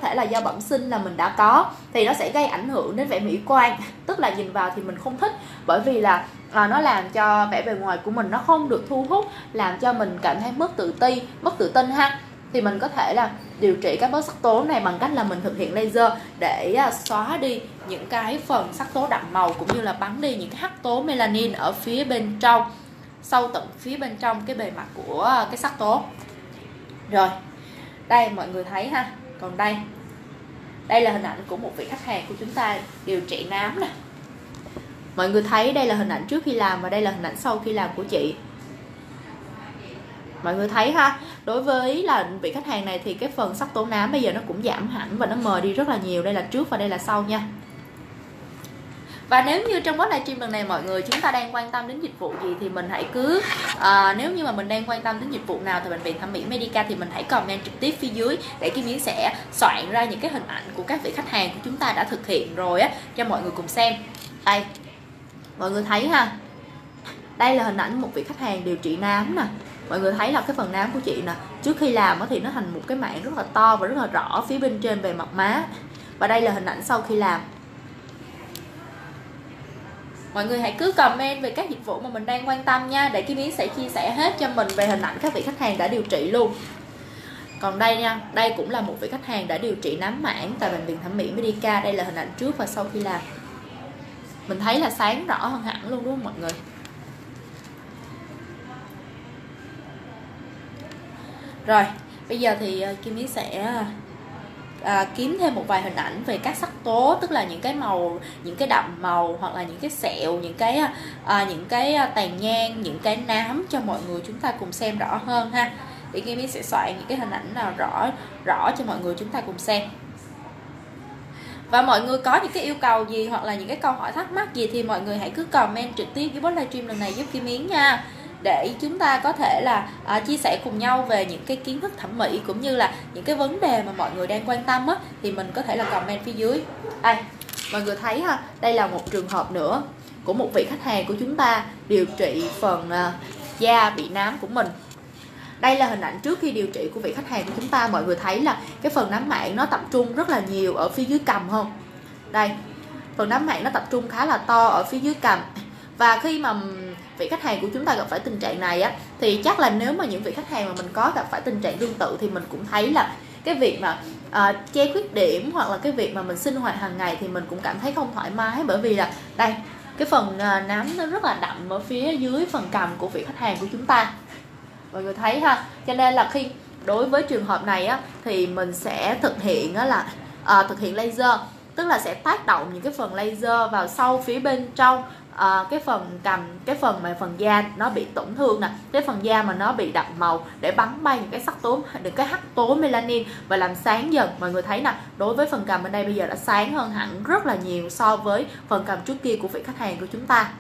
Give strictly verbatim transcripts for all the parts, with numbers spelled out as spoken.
thể là do bẩm sinh là mình đã có, thì nó sẽ gây ảnh hưởng đến vẻ mỹ quan, tức là nhìn vào thì mình không thích, bởi vì là à, nó làm cho vẻ bề ngoài của mình nó không được thu hút, làm cho mình cảm thấy mất tự ti, mất tự tin ha. Thì mình có thể là điều trị các bớt sắc tố này bằng cách là mình thực hiện laser để xóa đi những cái phần sắc tố đậm màu, cũng như là bắn đi những cái hắc tố melanin ở phía bên trong, sâu tận phía bên trong cái bề mặt của cái sắc tố. Rồi, đây mọi người thấy ha. Còn đây, đây là hình ảnh của một vị khách hàng của chúng ta điều trị nám nè. Mọi người thấy đây là hình ảnh trước khi làm và đây là hình ảnh sau khi làm của chị. Mọi người thấy ha, đối với là vị khách hàng này thì cái phần sắc tố nám bây giờ nó cũng giảm hẳn và nó mờ đi rất là nhiều. Đây là trước và đây là sau nha. Và nếu như trong quá livestream lần này mọi người chúng ta đang quan tâm đến dịch vụ gì thì mình hãy cứ à, nếu như mà mình đang quan tâm đến dịch vụ nào tại bệnh viện thẩm mỹ Medica thì mình hãy comment trực tiếp phía dưới để Kim Yến sẽ soạn ra những cái hình ảnh của các vị khách hàng của chúng ta đã thực hiện rồi á cho mọi người cùng xem. Đây, mọi người thấy ha, đây là hình ảnh một vị khách hàng điều trị nám nè. Mọi người thấy là cái phần nám của chị nè, trước khi làm thì nó thành một cái mảng rất là to và rất là rõ phía bên trên bề mặt má. Và đây là hình ảnh sau khi làm. Mọi người hãy cứ comment về các dịch vụ mà mình đang quan tâm nha, để Kim Yến sẽ chia sẻ hết cho mình về hình ảnh các vị khách hàng đã điều trị luôn. Còn đây nha, đây cũng là một vị khách hàng đã điều trị nám mảng tại bệnh viện thẩm mỹ Medica. Đây là hình ảnh trước và sau khi làm. Mình thấy là sáng rõ hơn hẳn luôn đúng không mọi người? Rồi, bây giờ thì Kim Yến sẽ à, kiếm thêm một vài hình ảnh về các sắc tố, tức là những cái màu, những cái đậm màu hoặc là những cái sẹo, những cái à, những cái tàn nhang, những cái nám cho mọi người chúng ta cùng xem rõ hơn ha. Thì Kim Yến sẽ soạn những cái hình ảnh nào rõ rõ cho mọi người chúng ta cùng xem. Và mọi người có những cái yêu cầu gì hoặc là những cái câu hỏi thắc mắc gì thì mọi người hãy cứ comment trực tiếp dưới post livestream lần này giúp Kim Yến nha, để chúng ta có thể là à, chia sẻ cùng nhau về những cái kiến thức thẩm mỹ cũng như là những cái vấn đề mà mọi người đang quan tâm á, thì mình có thể là comment phía dưới. Đây, mọi người thấy ha, đây là một trường hợp nữa của một vị khách hàng của chúng ta điều trị phần à, da bị nám của mình. Đây là hình ảnh trước khi điều trị của vị khách hàng của chúng ta. Mọi người thấy là cái phần nám mảng nó tập trung rất là nhiều ở phía dưới cằm không? Đây, phần nám mảng nó tập trung khá là to ở phía dưới cằm. Và khi mà vị khách hàng của chúng ta gặp phải tình trạng này á, thì chắc là nếu mà những vị khách hàng mà mình có gặp phải tình trạng tương tự thì mình cũng thấy là cái việc mà à, che khuyết điểm hoặc là cái việc mà mình sinh hoạt hàng ngày thì mình cũng cảm thấy không thoải mái, bởi vì là đây, cái phần à, nám nó rất là đậm ở phía dưới phần cằm của vị khách hàng của chúng ta. Mọi người thấy ha, cho nên là khi đối với trường hợp này á, thì mình sẽ thực hiện á là à, thực hiện laser, tức là sẽ tác động những cái phần laser vào sâu phía bên trong à, cái phần cằm, cái phần mà phần da nó bị tổn thương nè, cái phần da mà nó bị đậm màu, để bắn bay những cái sắc tố, những cái hắc tố melanin và làm sáng dần. Mọi người thấy nè, đối với phần cằm bên đây bây giờ đã sáng hơn hẳn rất là nhiều so với phần cằm trước kia của vị khách hàng của chúng ta.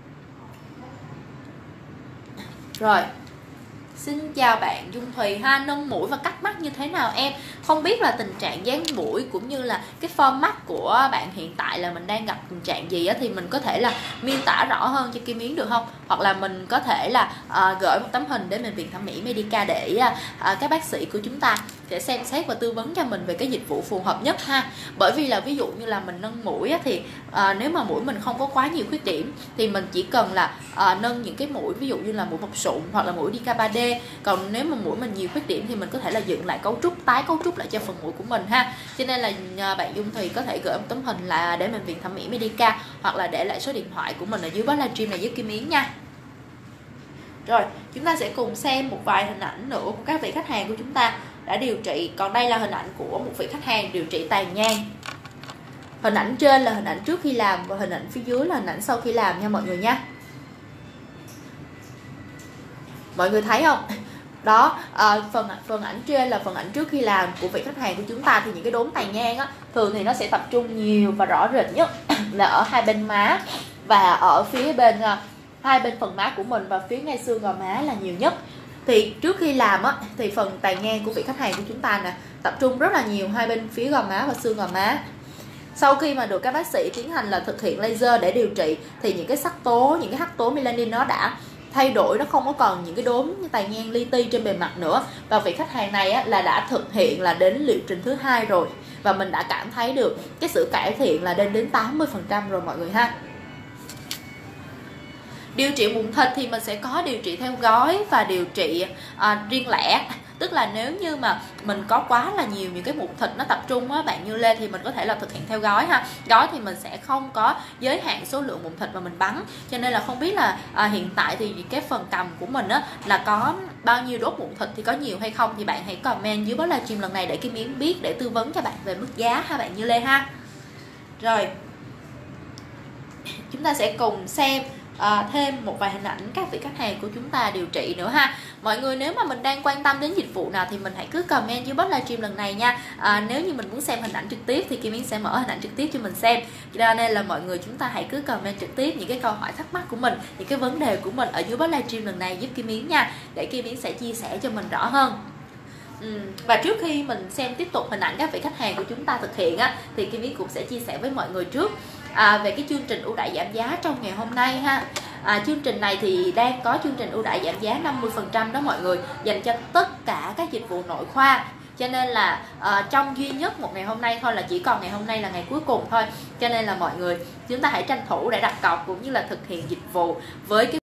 Rồi, xin chào bạn Dung Thùy ha. Nâng mũi và cắt mắt như thế nào em? Không biết là tình trạng dán mũi cũng như là cái form mắt của bạn hiện tại là mình đang gặp tình trạng gì á, thì mình có thể là miêu tả rõ hơn cho Kim Yến được không? Hoặc là mình có thể là à, gửi một tấm hình đến bệnh viện thẩm mỹ Medica để à, các bác sĩ của chúng ta sẽ xem xét và tư vấn cho mình về cái dịch vụ phù hợp nhất ha. Bởi vì là ví dụ như là mình nâng mũi á, thì à, nếu mà mũi mình không có quá nhiều khuyết điểm thì mình chỉ cần là à, nâng những cái mũi ví dụ như là mũi bọc sụn hoặc là mũi Dica ba D. Còn nếu mà mũi mình nhiều khuyết điểm thì mình có thể là dựng lại cấu trúc, tái cấu trúc lại cho phần mũi của mình ha. Cho nên là bạn Dung Thùy có thể gửi một tấm hình là để bệnh viện thẩm mỹ Medica, hoặc là để lại số điện thoại của mình ở dưới post livestream này giúp Kim Yến nha. Rồi, chúng ta sẽ cùng xem một vài hình ảnh nữa của các vị khách hàng của chúng ta đã điều trị. Còn đây là hình ảnh của một vị khách hàng điều trị tàn nhang. Hình ảnh trên là hình ảnh trước khi làm và hình ảnh phía dưới là hình ảnh sau khi làm nha mọi người nha. Mọi người thấy không? Đó, à, phần phần ảnh trên là phần ảnh trước khi làm của vị khách hàng của chúng ta, thì những cái đốm tàn nhang á, thường thì nó sẽ tập trung nhiều và rõ rệt nhất là ở hai bên má và ở phía bên hai bên phần má của mình và phía ngay xương gò má là nhiều nhất. Thì trước khi làm á, thì phần tàn nhang của vị khách hàng của chúng ta nè tập trung rất là nhiều hai bên phía gò má và xương gò má. Sau khi mà được các bác sĩ tiến hành là thực hiện laser để điều trị thì những cái sắc tố, những cái hắc tố melanin nó đã thay đổi, nó không có còn những cái đốm tàn nhang li ti trên bề mặt nữa. Và vị khách hàng này á, là đã thực hiện là đến liệu trình thứ hai rồi, và mình đã cảm thấy được cái sự cải thiện là lên đến tám mươi phần trăm rồi mọi người ha. Điều trị mụn thịt thì mình sẽ có điều trị theo gói và điều trị à, riêng lẻ. Tức là nếu như mà mình có quá là nhiều những cái mụn thịt nó tập trung á bạn Như Lê, thì mình có thể là thực hiện theo gói ha. Gói thì mình sẽ không có giới hạn số lượng mụn thịt mà mình bắn. Cho nên là không biết là à, hiện tại thì cái phần cằm của mình á là có bao nhiêu đốt mụn thịt, thì có nhiều hay không thì bạn hãy comment dưới bot livestream lần này để Kim Yến biết, để tư vấn cho bạn về mức giá ha bạn Như Lê ha. Rồi, chúng ta sẽ cùng xem À, thêm một vài hình ảnh các vị khách hàng của chúng ta điều trị nữa ha. Mọi người nếu mà mình đang quan tâm đến dịch vụ nào thì mình hãy cứ comment dưới bot livestream lần này nha. à, Nếu như mình muốn xem hình ảnh trực tiếp thì Kim Yến sẽ mở hình ảnh trực tiếp cho mình xem. Cho nên là mọi người chúng ta hãy cứ comment trực tiếp những cái câu hỏi thắc mắc của mình, những cái vấn đề của mình ở dưới bot livestream lần này giúp Kim Yến nha, để Kim Yến sẽ chia sẻ cho mình rõ hơn. Ừ. Và trước khi mình xem tiếp tục hình ảnh các vị khách hàng của chúng ta thực hiện á, thì Kim Yến cũng sẽ chia sẻ với mọi người trước à, về cái chương trình ưu đãi giảm giá trong ngày hôm nay ha. à, Chương trình này thì đang có chương trình ưu đãi giảm giá năm mươi phần trăm đó mọi người, dành cho tất cả các dịch vụ nội khoa. Cho nên là à, trong duy nhất một ngày hôm nay thôi, là chỉ còn ngày hôm nay là ngày cuối cùng thôi. Cho nên là mọi người chúng ta hãy tranh thủ để đặt cọc cũng như là thực hiện dịch vụ với cái